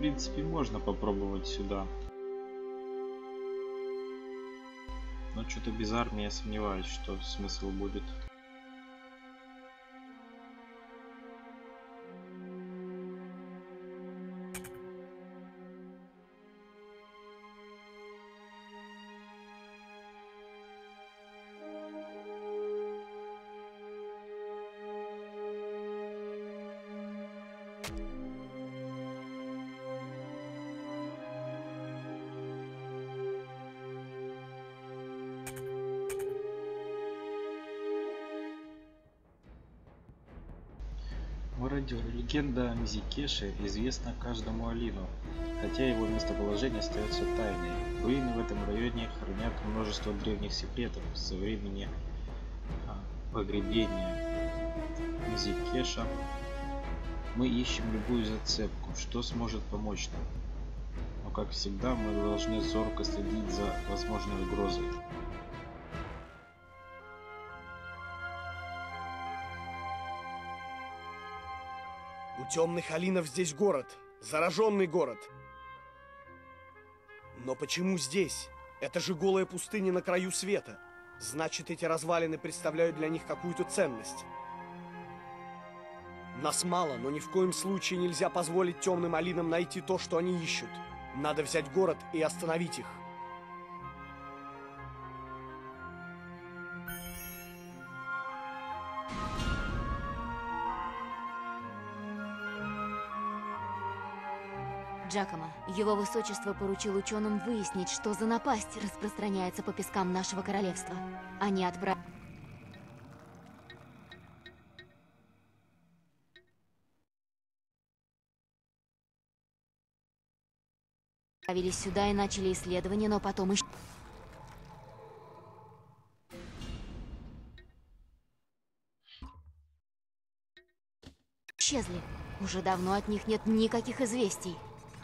принципе, можно попробовать сюда. Но что-то без армии я сомневаюсь, что смысл будет. Мародер. Легенда о Мизикеше известна каждому Алину, хотя его местоположение остается тайной. Руины в этом районе хранят множество древних секретов со времени погребения Мизикеша. Мы ищем любую зацепку, что сможет помочь нам. Но, как всегда, мы должны зорко следить за возможной угрозой. У темных Алинов здесь город. Зараженный город. Но почему здесь? Это же голая пустыня на краю света. Значит, эти развалины представляют для них какую-то ценность. Нас мало, но ни в коем случае нельзя позволить темным Алинам найти то, что они ищут. Надо взять город и остановить их. Джакомо, его высочество поручил ученым выяснить, что за напасть распространяется по пескам нашего королевства. Они отправились сюда и начали исследование, но потом исчезли. Уже давно от них нет никаких известий.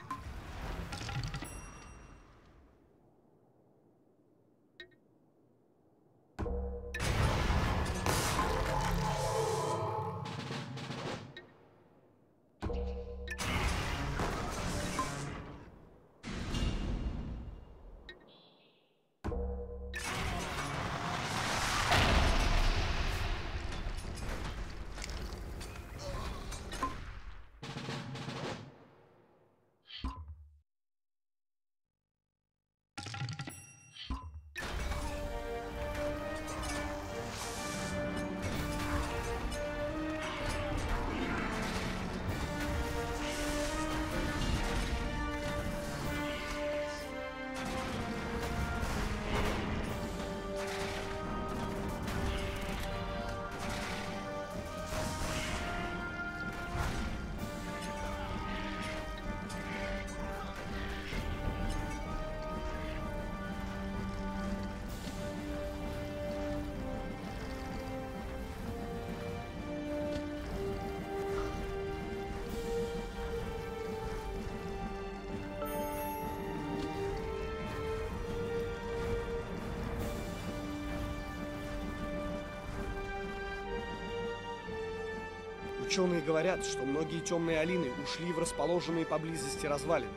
Ученые говорят, что многие темные Алины ушли в расположенные поблизости развалины.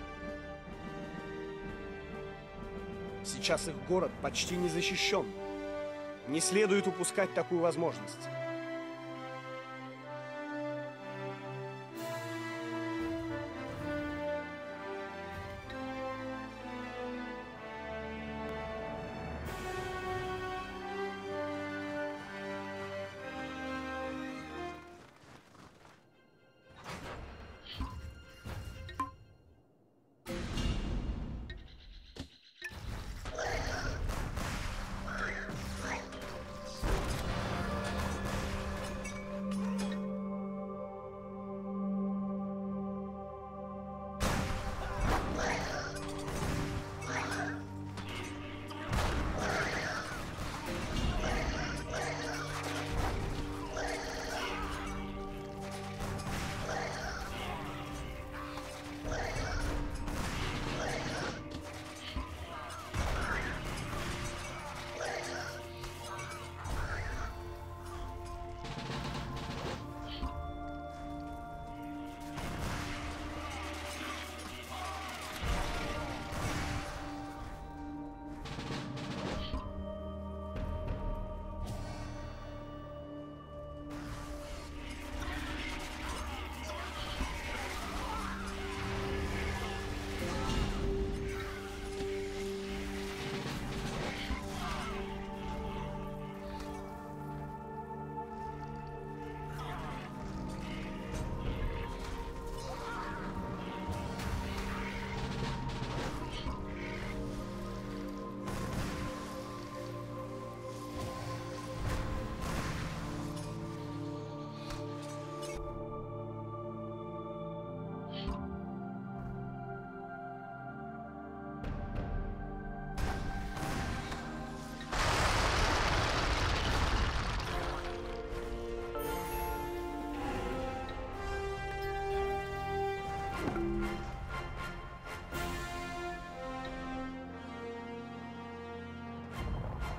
Сейчас их город почти не защищен. Не следует упускать такую возможность.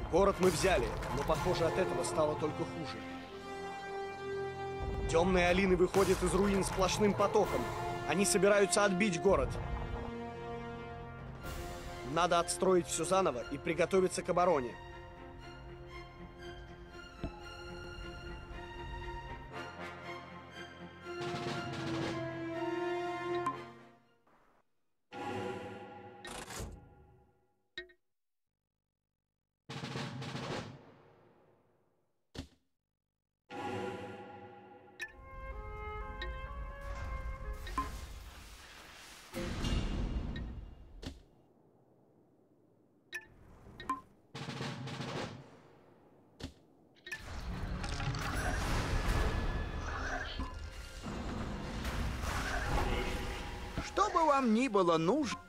Город мы взяли, но, похоже, от этого стало только хуже. Темные Алины выходят из руин сплошным потоком. Они собираются отбить город. Надо отстроить все заново и приготовиться к обороне. Что бы вам ни было нужно,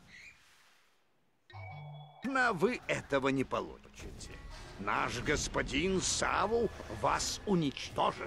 вы этого не получите. Наш господин Саву вас уничтожит.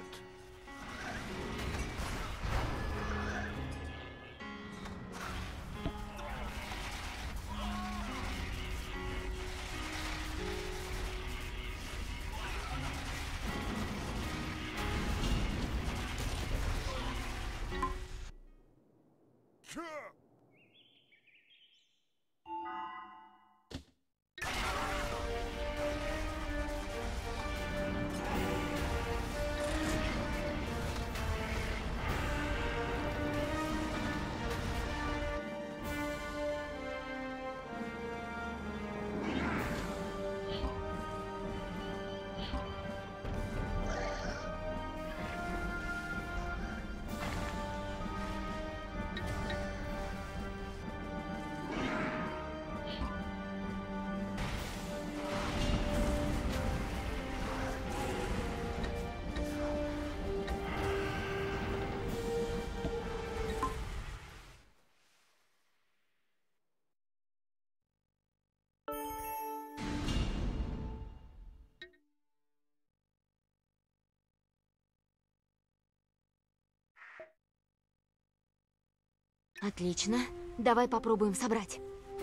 Отлично. Давай попробуем собрать.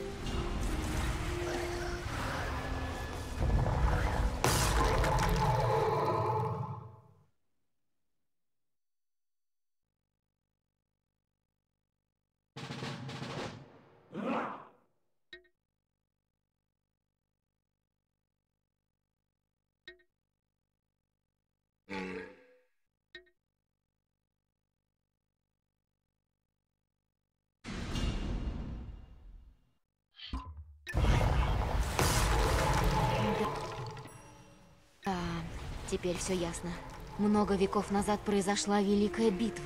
Теперь все ясно. Много веков назад произошла Великая Битва.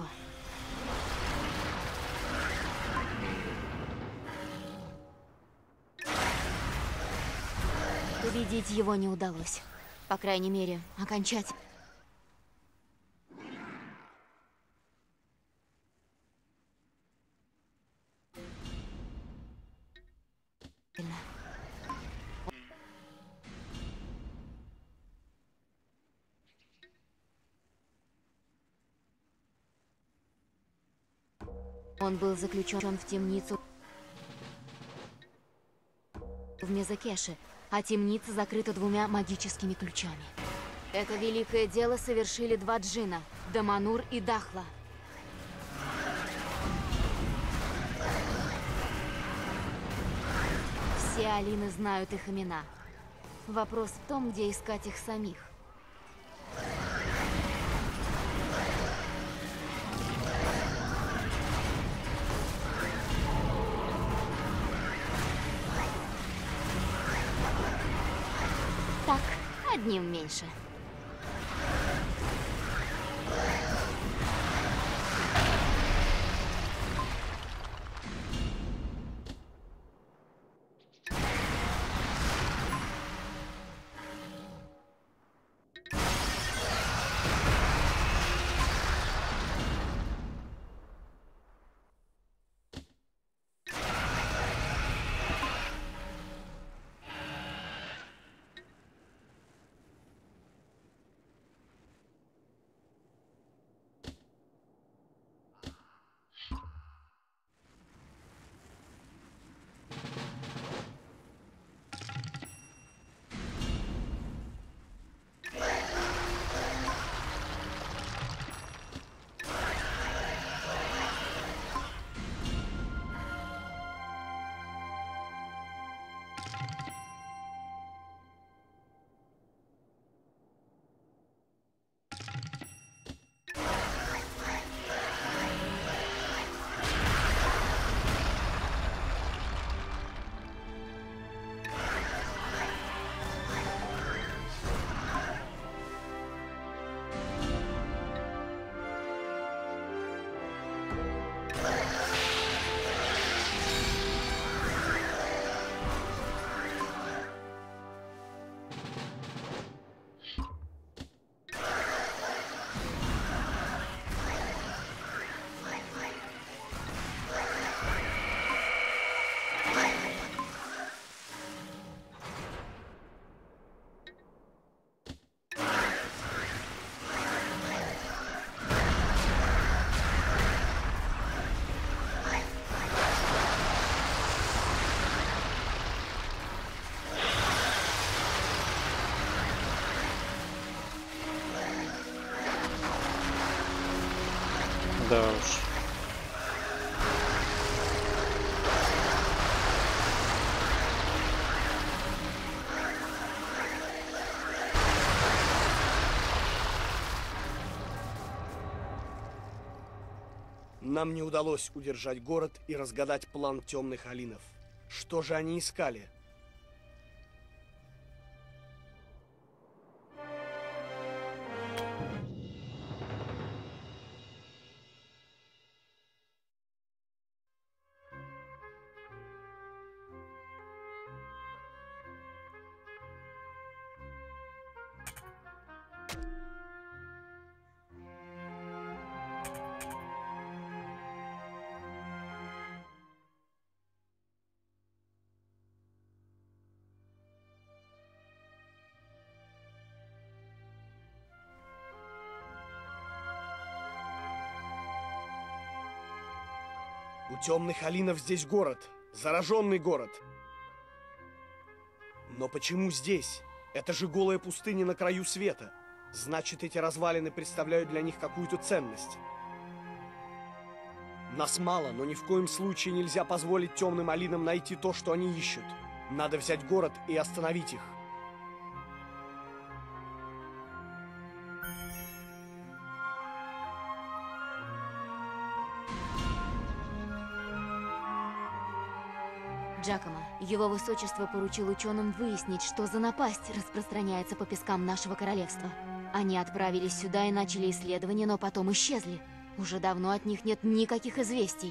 Победить его не удалось. По крайней мере, окончательно. Он был заключен в темницу в Мезокеше, а темница закрыта 2 магическими ключами. Это великое дело совершили 2 джина – Даманур и Дахла. Все Алины знают их имена. Вопрос в том, где искать их самих. Так, одним меньше. Да уж. Нам не удалось удержать город и разгадать план темных алинов. Что же они искали? У темных алинов здесь город. Зараженный город. Но почему здесь? Это же голая пустыня на краю света. Значит, эти развалины представляют для них какую-то ценность. Нас мало, но ни в коем случае нельзя позволить темным алинам найти то, что они ищут. Надо взять город и остановить их. Джакомо, его высочество поручил ученым выяснить, что за напасть распространяется по пескам нашего королевства. Они отправились сюда и начали исследования, но потом исчезли. Уже давно от них нет никаких известий.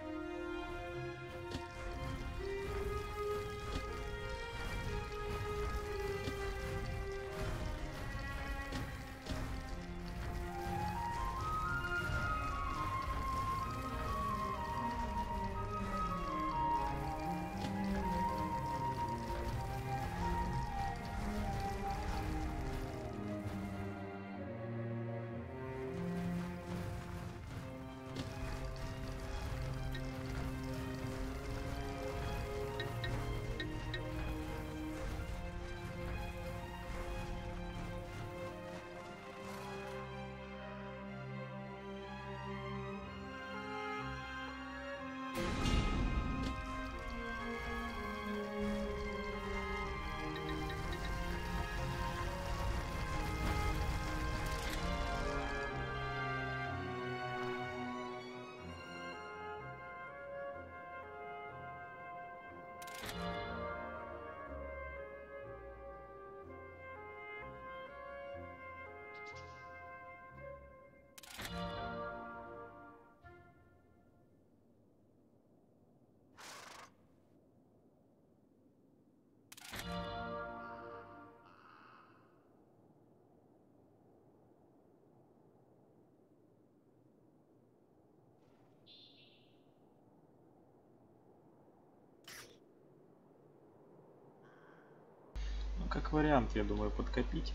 Ну, как вариант, я думаю, подкопить.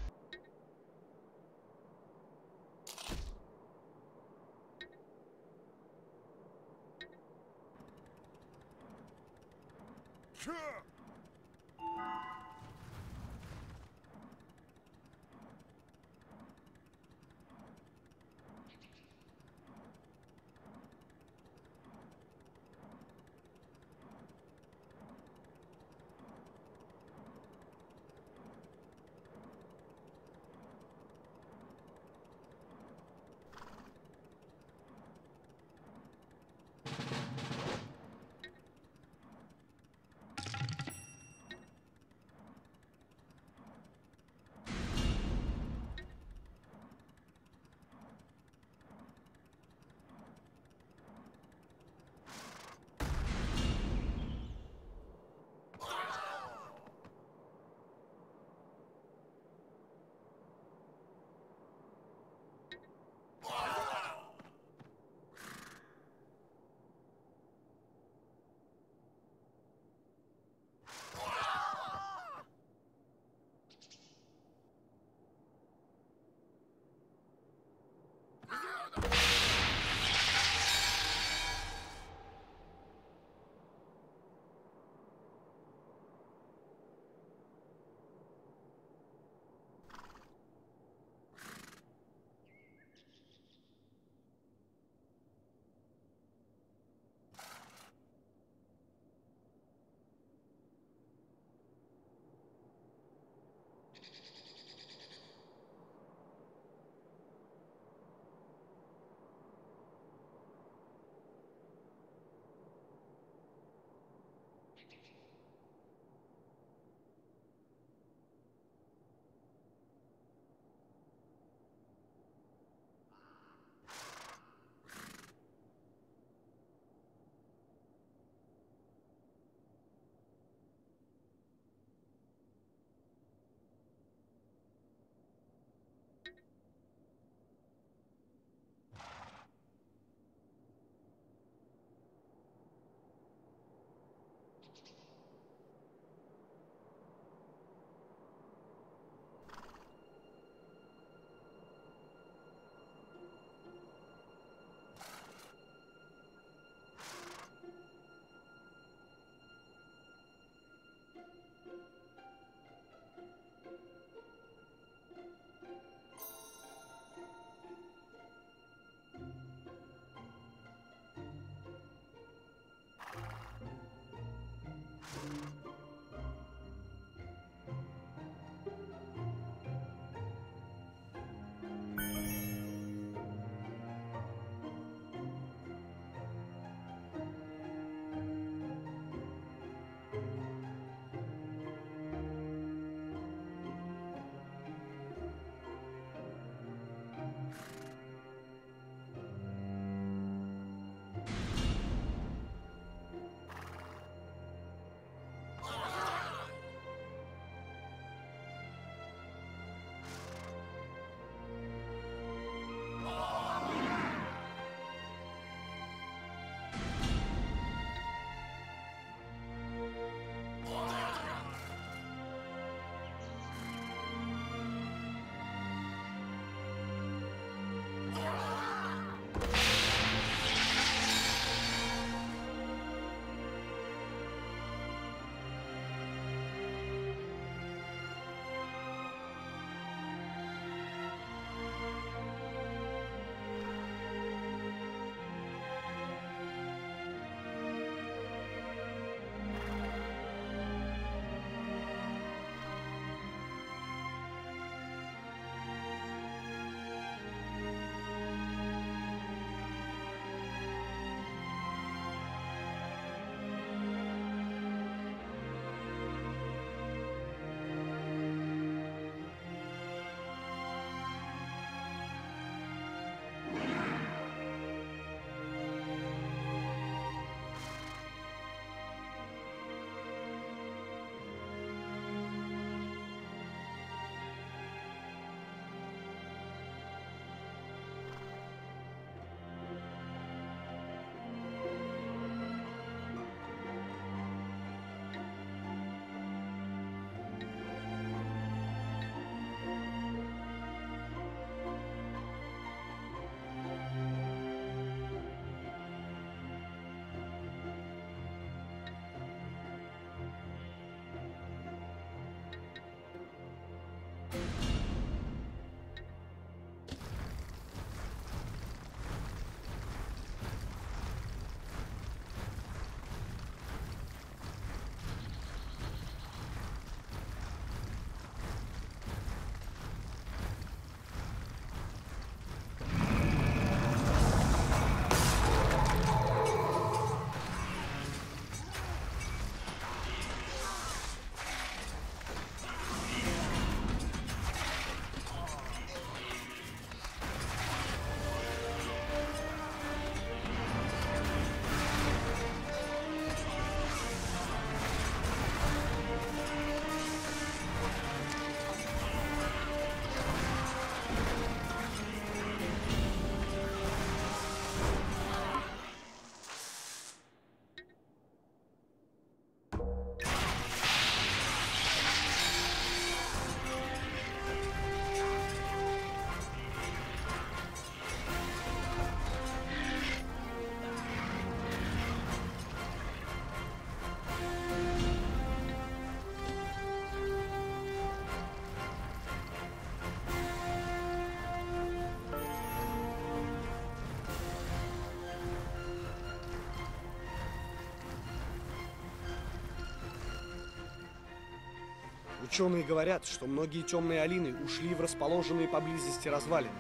Ученые говорят, что многие темные олины ушли в расположенные поблизости развалины.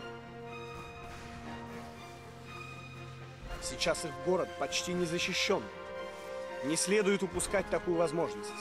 Сейчас их город почти не защищен. Не следует упускать такую возможность.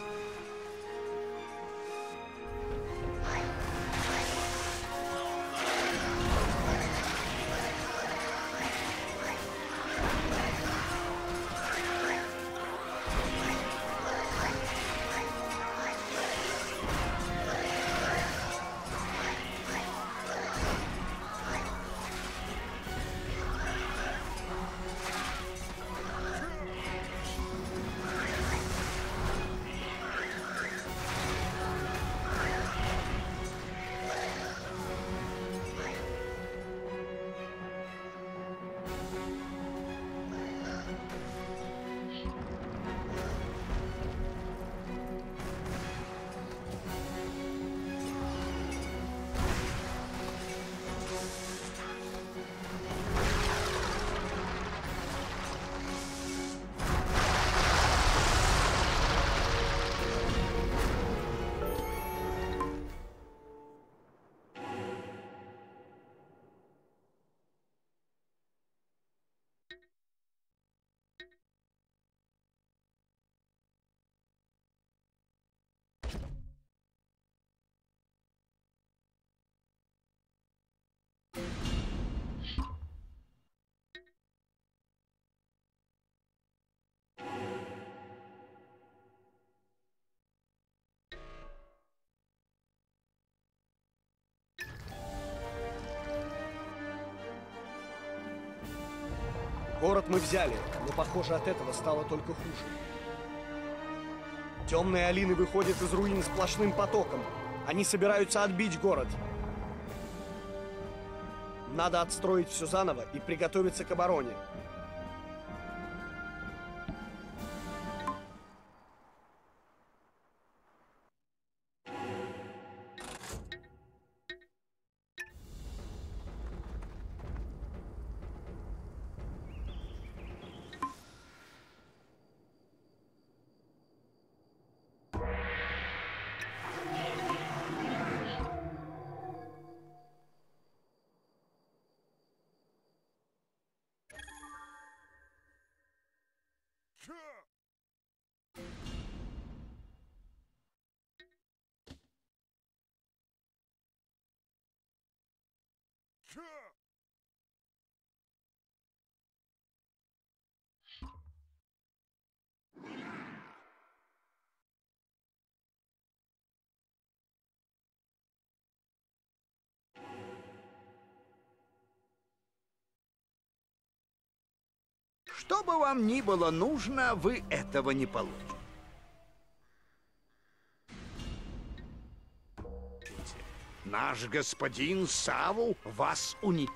Город мы взяли, но, похоже, от этого стало только хуже. Темные олины выходят из руин сплошным потоком. Они собираются отбить город. Надо отстроить все заново и приготовиться к обороне. Что бы вам ни было нужно, вы этого не получите. Наш господин Саву вас уничтожит.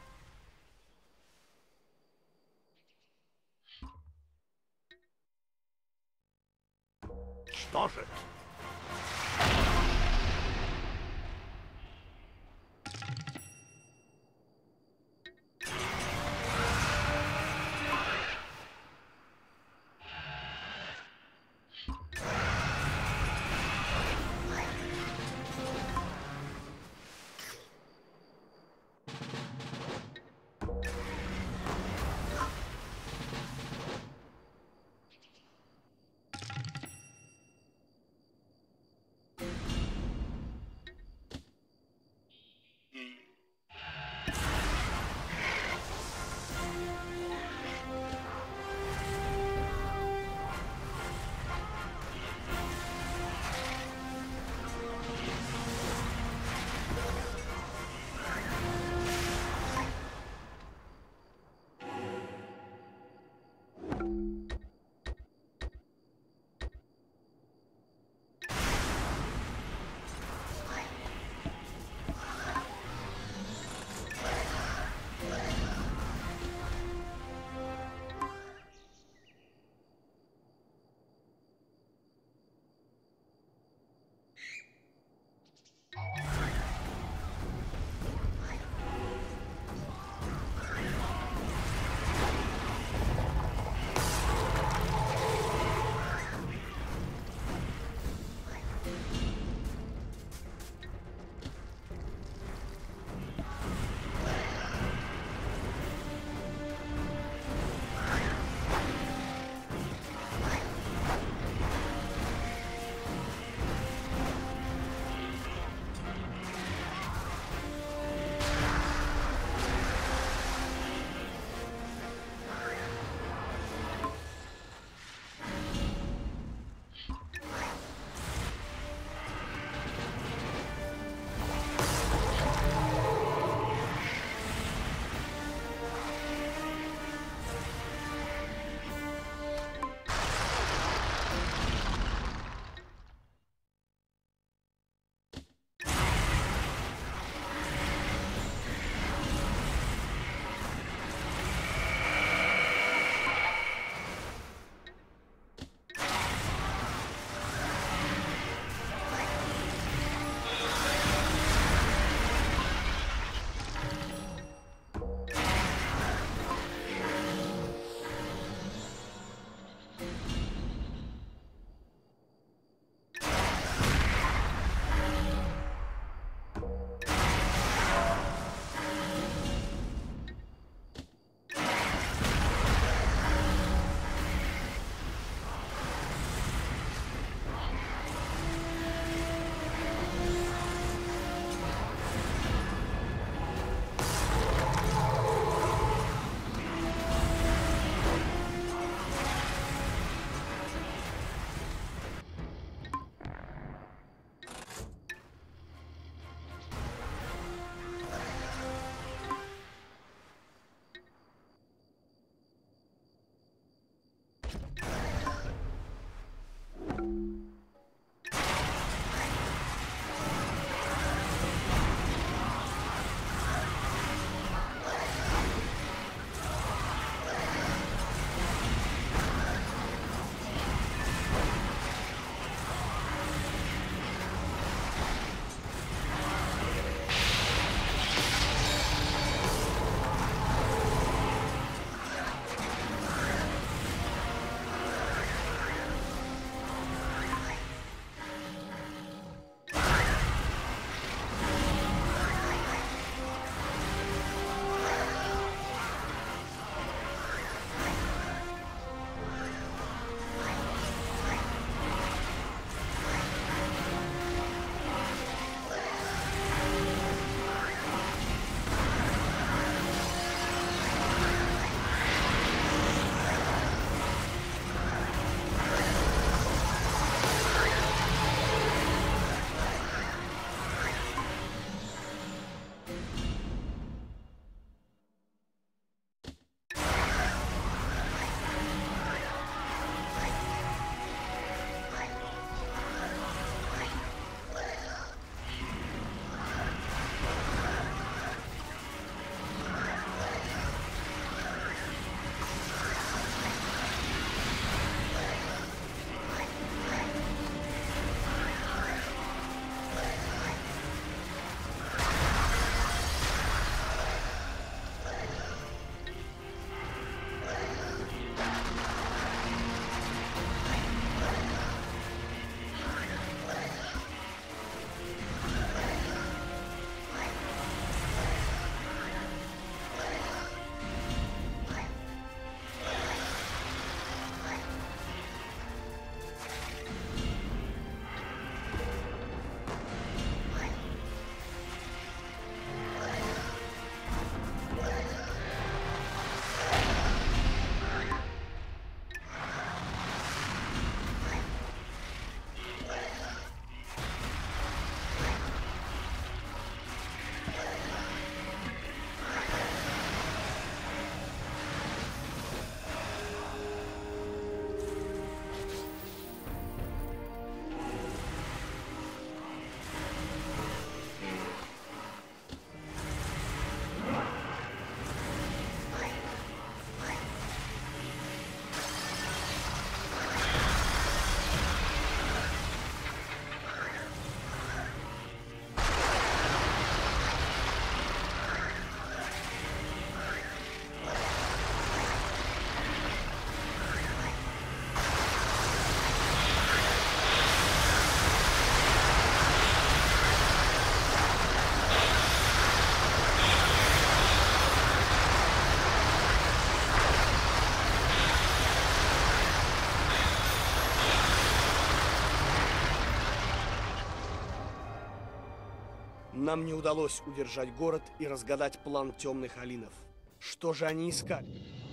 Нам не удалось удержать город и разгадать план темных алинов. Что же они искали?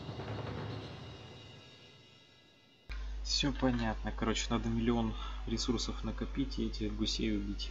Все понятно. Короче, надо миллион ресурсов накопить и этих гусей убить.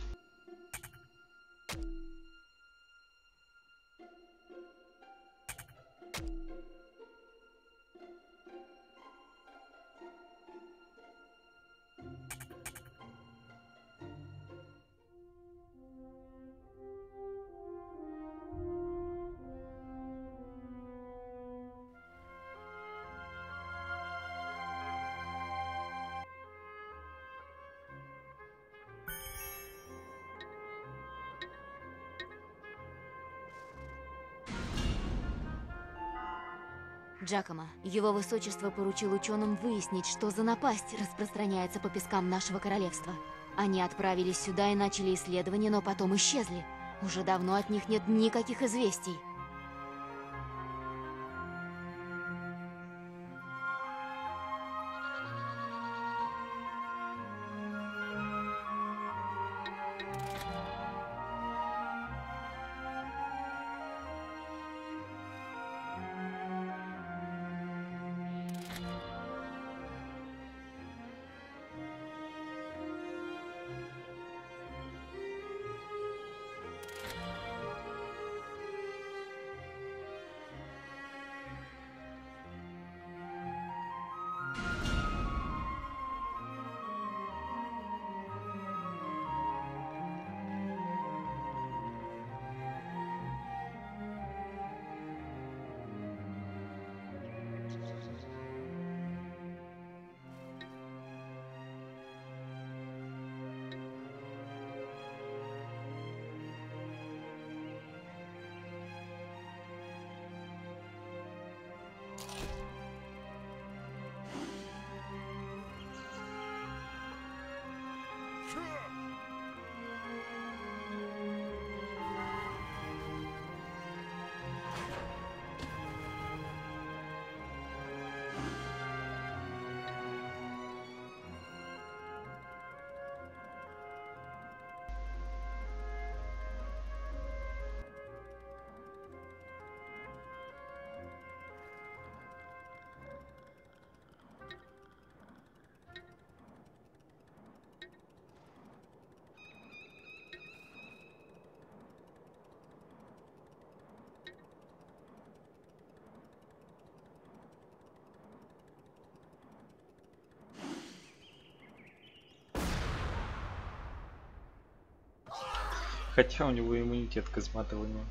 Джакомо, его высочество поручил ученым выяснить, что за напасть распространяется по пескам нашего королевства. Они отправились сюда и начали исследования, но потом исчезли. Уже давно от них нет никаких известий. Хотя у него иммунитет к изматыванию.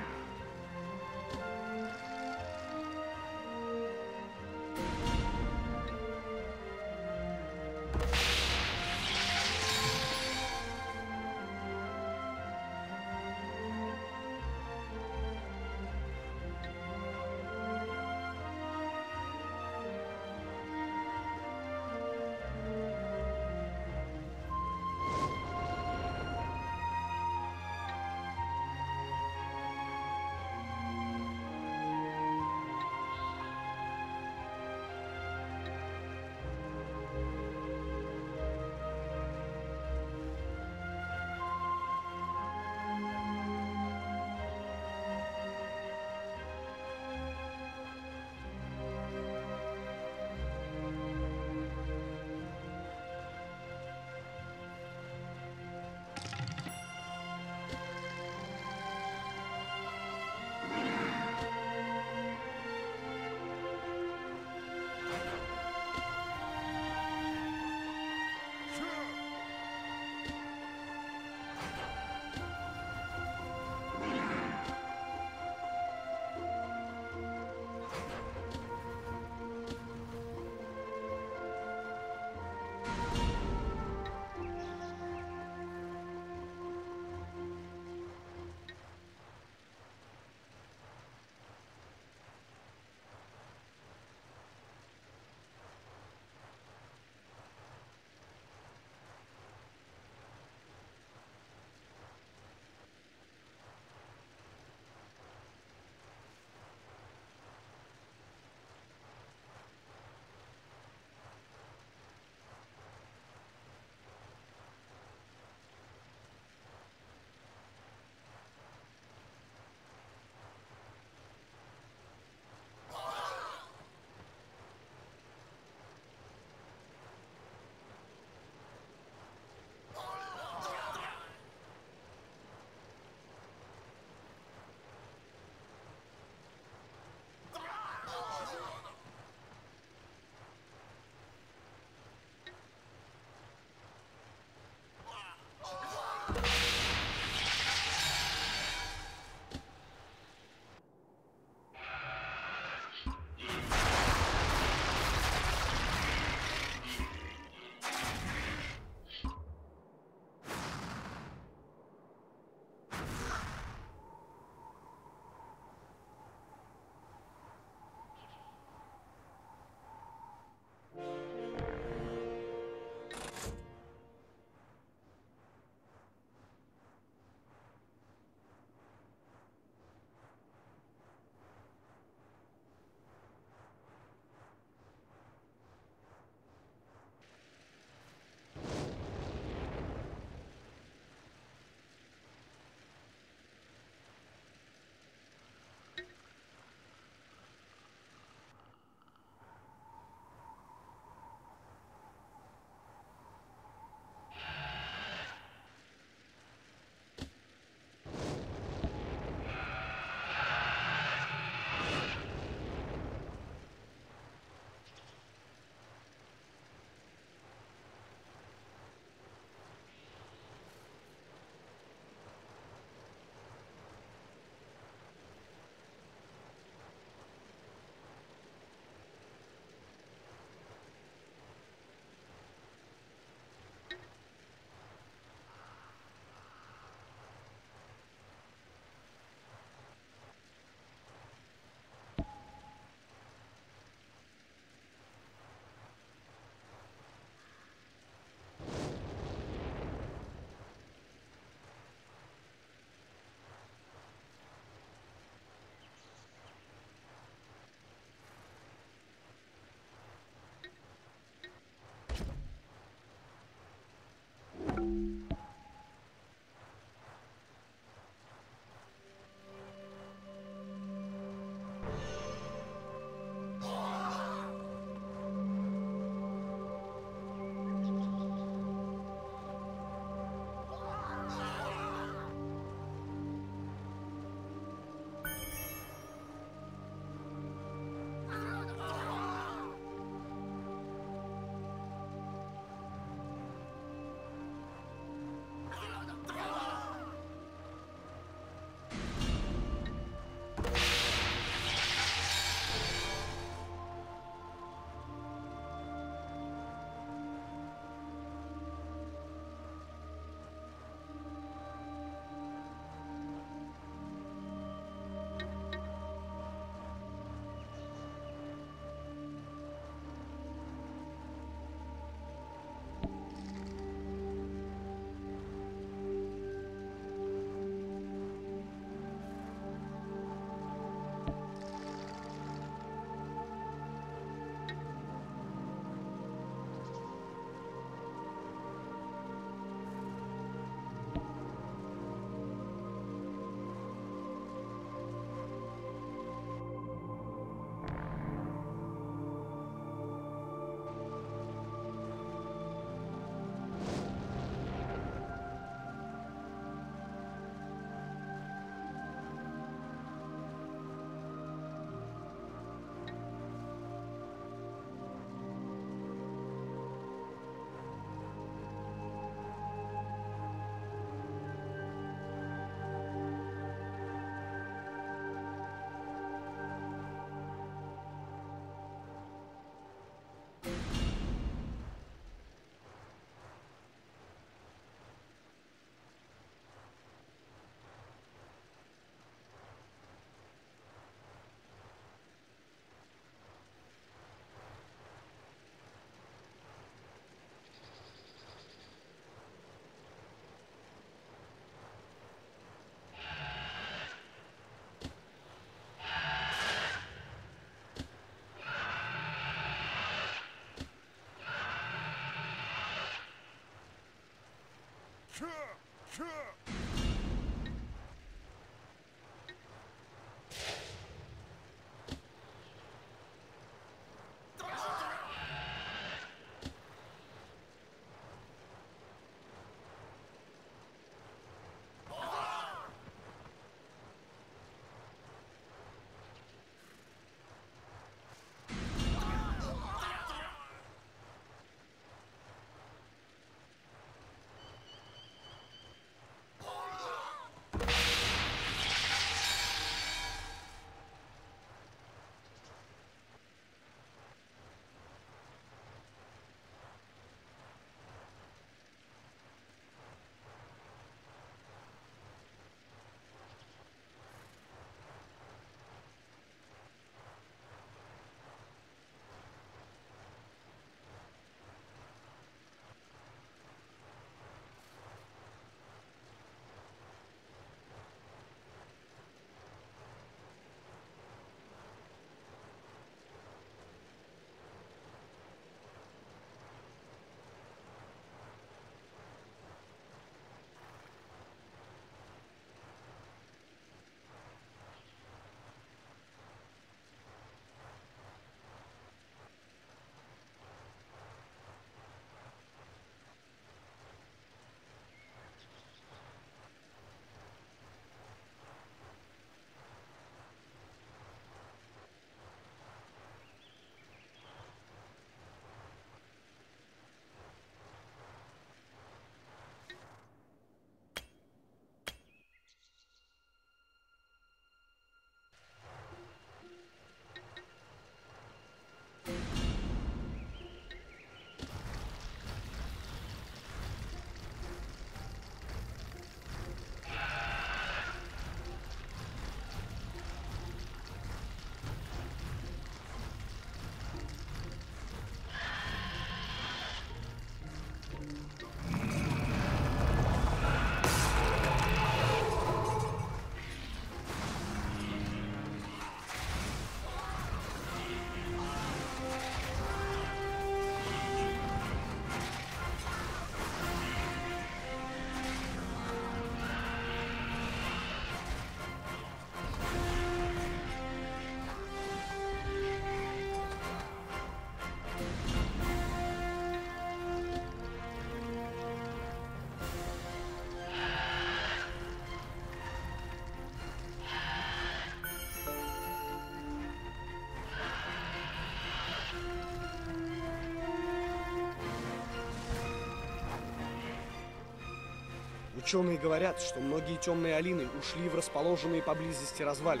Ученые говорят, что многие темные Алины ушли в расположенные поблизости развалины.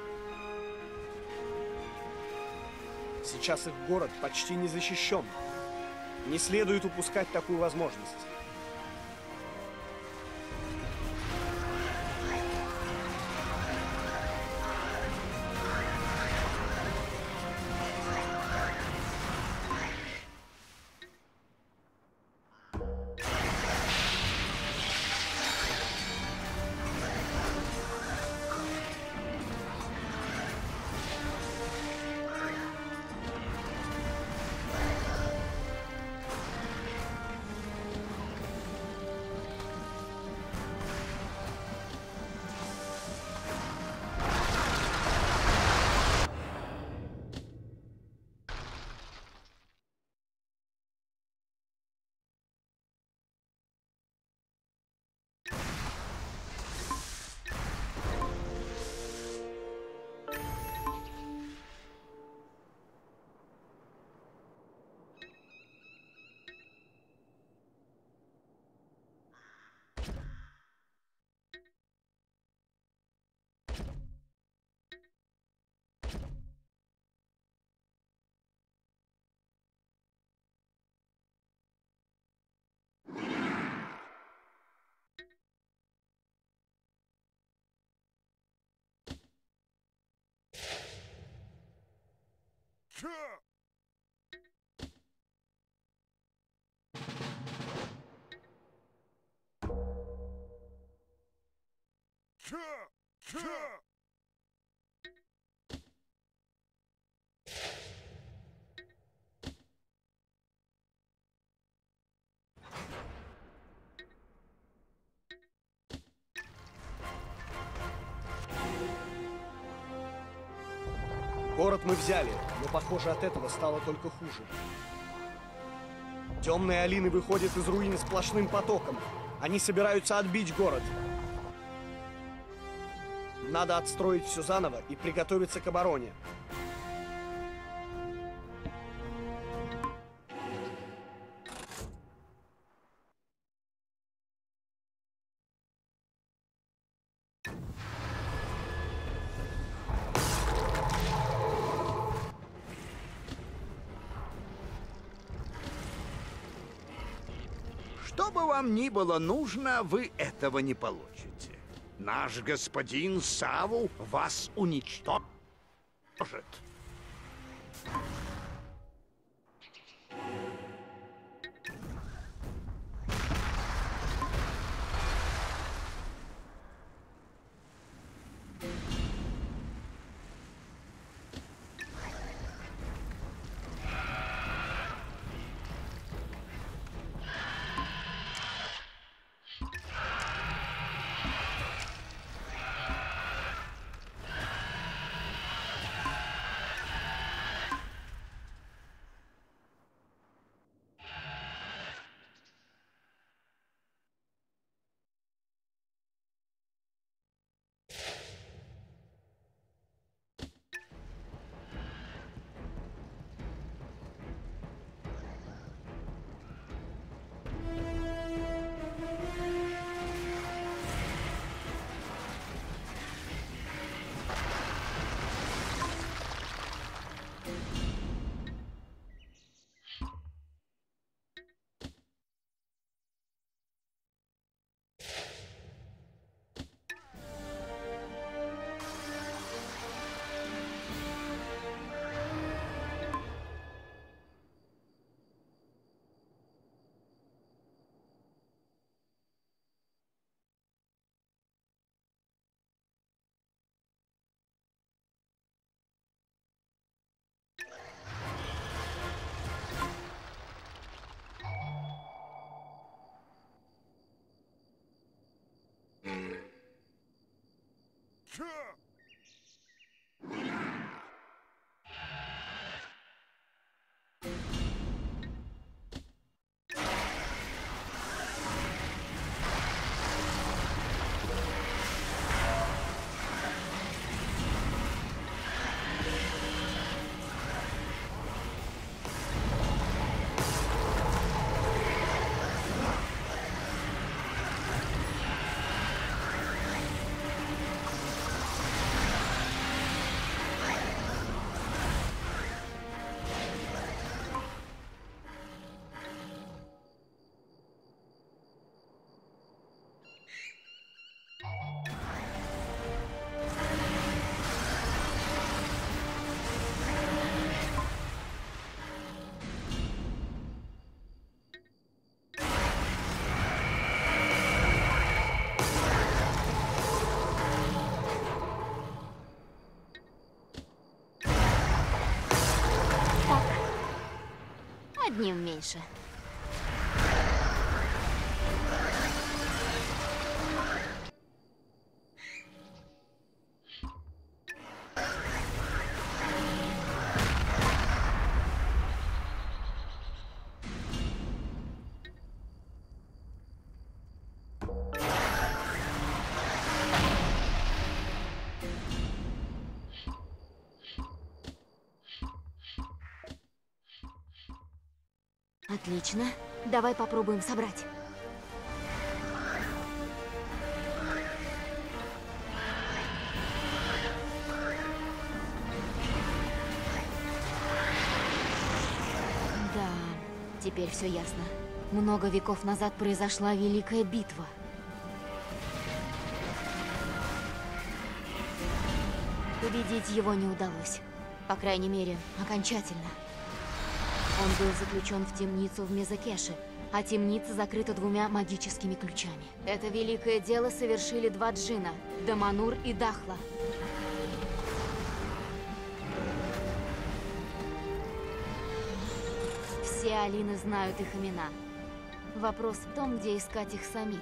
Сейчас их город почти не защищен. Не следует упускать такую возможность. Город мы взяли, но, похоже, от этого стало только хуже. Темные Алины выходят из руин сплошным потоком. Они собираются отбить город. Надо отстроить все заново и приготовиться к обороне. Что бы вам ни было нужно, вы этого не получите. Наш господин Саву вас уничтожит. Одним меньше. Отлично. Давай попробуем собрать. Да, теперь все ясно. Много веков назад произошла Великая битва. Победить его не удалось. По крайней мере, окончательно. Он был заключен в темницу в Мезекеше, а темница закрыта 2 магическими ключами. Это великое дело совершили 2 джина – Даманур и Дахла. Все Алины знают их имена. Вопрос в том, где искать их самих.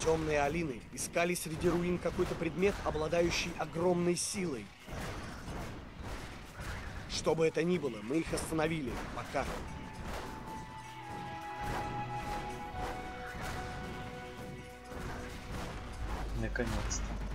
Темные Алины искали среди руин какой-то предмет, обладающий огромной силой. Что бы это ни было, мы их остановили. Пока. Наконец-то.